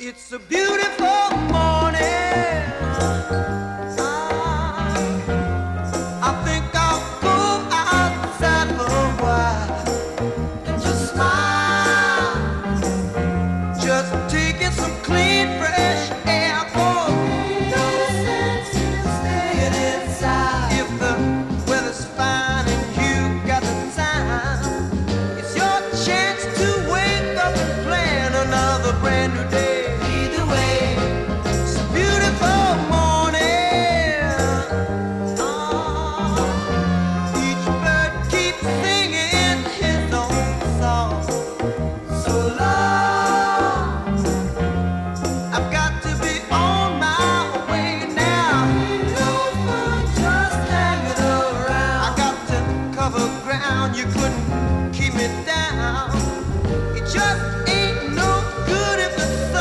It's a beautiful morning. I think I'll go outside for a while and just smile. Just taking some clean, fresh